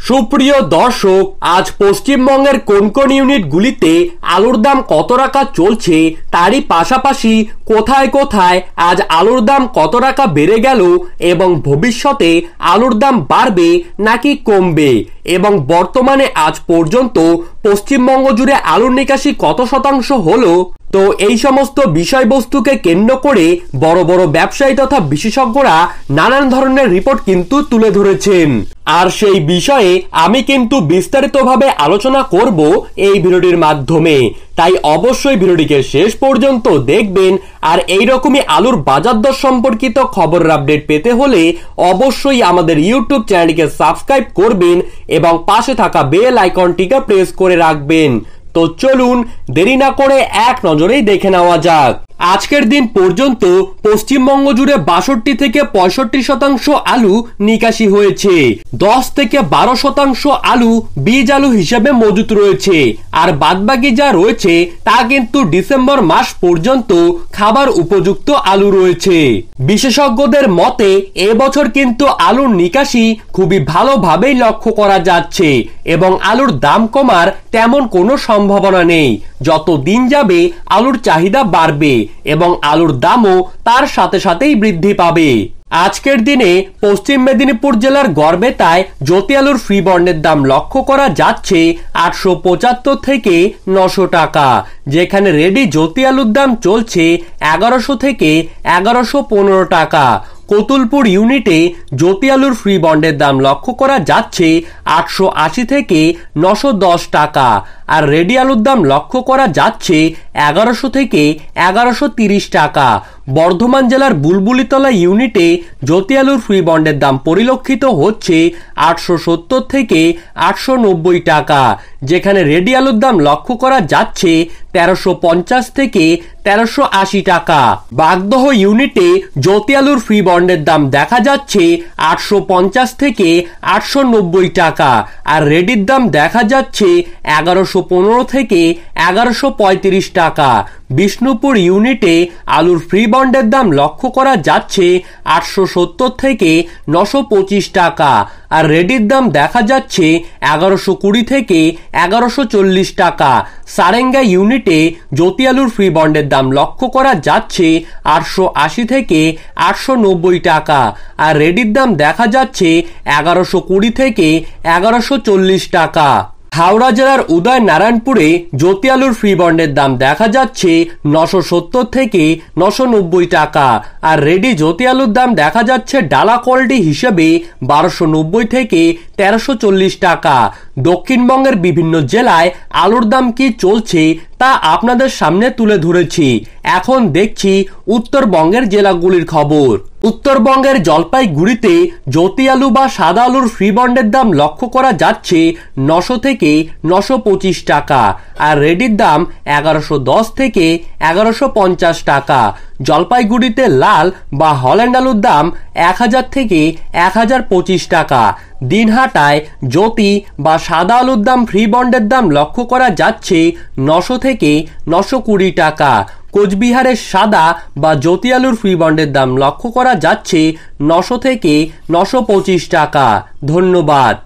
সুপ্রিয় দর্শক, আজ পশ্চিমবঙ্গের কোন কোন ইউনিটগুলিতে আলুর দাম কত টাকা চলছে তারই পাশাপাশি কোথায় কোথায় আজ আলুর দাম কত টাকা বেড়ে গেল এবং ভবিষ্যতে আলুর দাম বাড়বে নাকি কমবে এবং বর্তমানে আজ পর্যন্ত পশ্চিমবঙ্গ জুড়ে আলুর নিকাশি কত শতাংশ হলো, তো এই সমস্ত বিষয়বস্তুকে কেন্দ্র করে বড় বড় ব্যবসায়ী তথা বিশেষজ্ঞরা নানান ধরনের রিপোর্ট কিন্তু তুলে ধরেছেন। আর সেই বিষয়ে আমি কিন্তু বিস্তারিতভাবে আলোচনা করব এই ভিডিওটির মাধ্যমে, তাই অবশ্যই ভিডিওটিকে শেষ পর্যন্ত দেখবেন। আর এইরকমই আলুর বাজার দর সম্পর্কিত খবরের আপডেট পেতে হলে অবশ্যই আমাদের ইউটিউব চ্যানেলটিকে সাবস্ক্রাইব করবেন এবং পাশে থাকা বেল আইকনটিকে প্রেস করে রাখবেন। তো চলুন দেরি না করে এক নজরেই দেখে নেওয়া যাক। আজকের দিন পর্যন্ত পশ্চিমবঙ্গ জুড়ে ৬২ থেকে ৬৫ শতাংশ আলু নিকাশি হয়েছে। ১০ থেকে ১২ শতাংশ আলু বীজ আলু হিসেবে মজুত রয়েছে, আর বাদবাকি যা রয়েছে তা কিন্তু ডিসেম্বর মাস পর্যন্ত খাবার উপযুক্ত আলু রয়েছে। বিশেষজ্ঞদের মতে এবছর কিন্তু আলুর নিকাশি খুবই ভালোভাবেই লক্ষ্য করা যাচ্ছে এবং আলুর দাম কমার তেমন কোনো সম্ভাবনা নেই। যত দিন যাবে আলুর চাহিদা বাড়বে এবং আলুর দামও তার সাথে সাথেই বৃদ্ধি পাবে। আজকের দিনে পশ্চিম মেদিনীপুর জেলার গড়বেতায় জ্যোতি আলুর ফ্রি বন্ডের দাম লক্ষ্য করা যাচ্ছে ৮৭৫ থেকে ৯০০ টাকা, যেখানে রেডি জ্যোতি আলুর দাম চলছে ১১০০ থেকে ১১১৫ টাকা। কতুলপুর ইউনিটে জ্যোতি আলুর ফ্রি বন্ডের দাম লক্ষ্য করা যাচ্ছে ৮৮০ থেকে ৯১০ টাকা, আর রেডি আলুর দাম লক্ষ্য করা যাচ্ছে ১১০০ থেকে ১১৩০ টাকা। বর্ধমান জেলার বুলবুলিতলা ইউনিটে জ্যোতি আলুর ফ্রি বন্ডের দাম পরিলক্ষিত হচ্ছে ৮৭০ থেকে ৮৯০ টাকা, যেখানে রেডি আলুর দাম লক্ষ্য করা যাচ্ছে ১৩৫০ থেকে ১৩৮০ টাকা। বাগদহ ইউনিটে জ্যোতি আলুর ফ্রি বন্ডের দাম দেখা যাচ্ছে ৮৫০ থেকে ৮৯০ টাকা, আর রেডির দাম দেখা যাচ্ছে ১১১৫ থেকে ১১৩৫ টাকা। বিষ্ণুপুর ইউনিটে আলুর ফ্রি বন্ডের দাম লক্ষ্য করা যাচ্ছে ৮৭০ থেকে ৯২৫ টাকা, আর রেডির দাম দেখা যাচ্ছে ১১২০ থেকে ১১৪০ টাকা। সারেঙ্গা ইউনিটে জ্যোতি আলুর ফ্রি বন্ডের দাম লক্ষ্য করা যাচ্ছে ৮৮০ থেকে ৮৯০ টাকা, আর রেডির দাম দেখা যাচ্ছে ১১২০ থেকে ১১৪০ টাকা। হাওড়া জেলার উদয় নারায়ণপুরে জ্যোতি আলুর ফ্রি বন্ডের দাম দেখা যাচ্ছে ৯৭০ থেকে ৯৯০ টাকা, আর রেডি জ্যোতি আলুর দাম দেখা যাচ্ছে ডালা কোয়ালিটি হিসেবে ১২৯০ থেকে ১৩৪০ টাকা। দক্ষিণবঙ্গের বিভিন্ন জেলায় আলুর দাম কি চলছে তা আপনাদের সামনে তুলে ধরেছি। এখন দেখছি উত্তরবঙ্গের জেলাগুলির খবর। উত্তরবঙ্গের জলপাইগুড়িতে জ্যোতি আলু বা সাদা আলুর ফ্রি বন্ডের দাম লক্ষ্য করা যাচ্ছে ৯০০ থেকে ৯২৫ টাকা, আর রেডির দাম ১১১০ থেকে ১১৫০ টাকা। জলপাইগুড়িতে লাল বা হল্যান্ড আলুর দাম ১০০০ থেকে ১০২৫ টাকা। দিনহাটায় জ্যোতি বা সাদা আলুর দাম ফ্রি বন্ডের দাম লক্ষ্য করা যাচ্ছে ৯০০ থেকে ৯২০ টাকা। কোচবিহারের সাদা বা জ্যোতি আলুর ফ্রি বন্ডের দাম লক্ষ্য করা যাচ্ছে ৯০০ থেকে ৯২৫ টাকা। ধন্যবাদ।